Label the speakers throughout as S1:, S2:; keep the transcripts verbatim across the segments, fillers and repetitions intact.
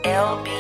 S1: L B.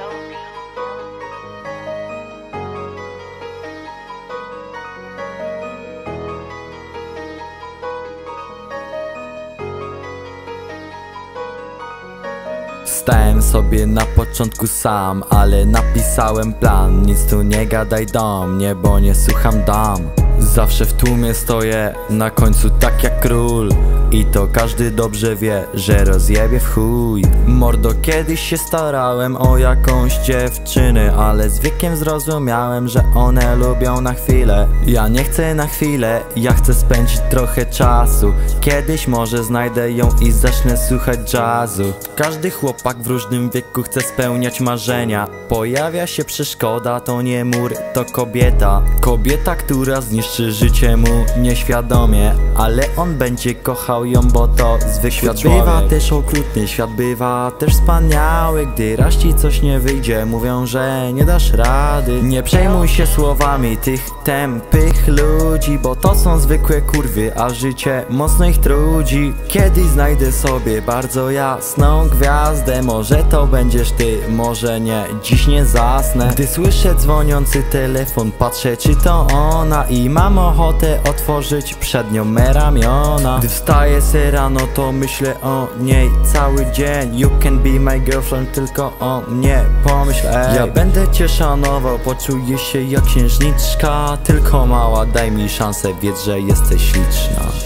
S2: Stałem sobie na początku sam, ale napisałem plan. Nic tu nie gadaj do mnie, bo nie słucham dam. Zawsze w tłumie stoję, na końcu tak jak król. I to każdy dobrze wie, że rozjebie w chuj. Mordo, kiedyś się starałem o jakąś dziewczynę, ale z wiekiem zrozumiałem, że one lubią na chwilę. Ja nie chcę na chwilę, ja chcę spędzić trochę czasu. Kiedyś może znajdę ją i zacznę słuchać jazzu. Każdy chłopak w różnym wieku chce spełniać marzenia. Pojawia się przeszkoda, to nie mur, to kobieta. Kobieta, która zniszczy życie mu nieświadomie, ale on będzie kochał ją, bo to zwykły świat człowiek. Bywa też okrutny, świat bywa też wspaniały. Gdy raz ci coś nie wyjdzie, mówią, że nie dasz rady. Nie przejmuj się słowami tych tępych ludzi, bo to są zwykłe kurwy, a życie mocno ich trudzi. Kiedyś znajdę sobie bardzo jasną gwiazdę. Może to będziesz ty, może nie, dziś nie zasnę. Gdy słyszę dzwoniący telefon, patrzę czy to ona i mam ochotę otworzyć przed nią me ramiona. Gdy wstaję se rano, to myślę o niej cały dzień. You can be my girlfriend, tylko o mnie pomyśl, ej. Ja będę cię szanował, poczuję się jak księżniczka. Tylko mała, daj mi szansę, wiedz, że jesteś śliczna.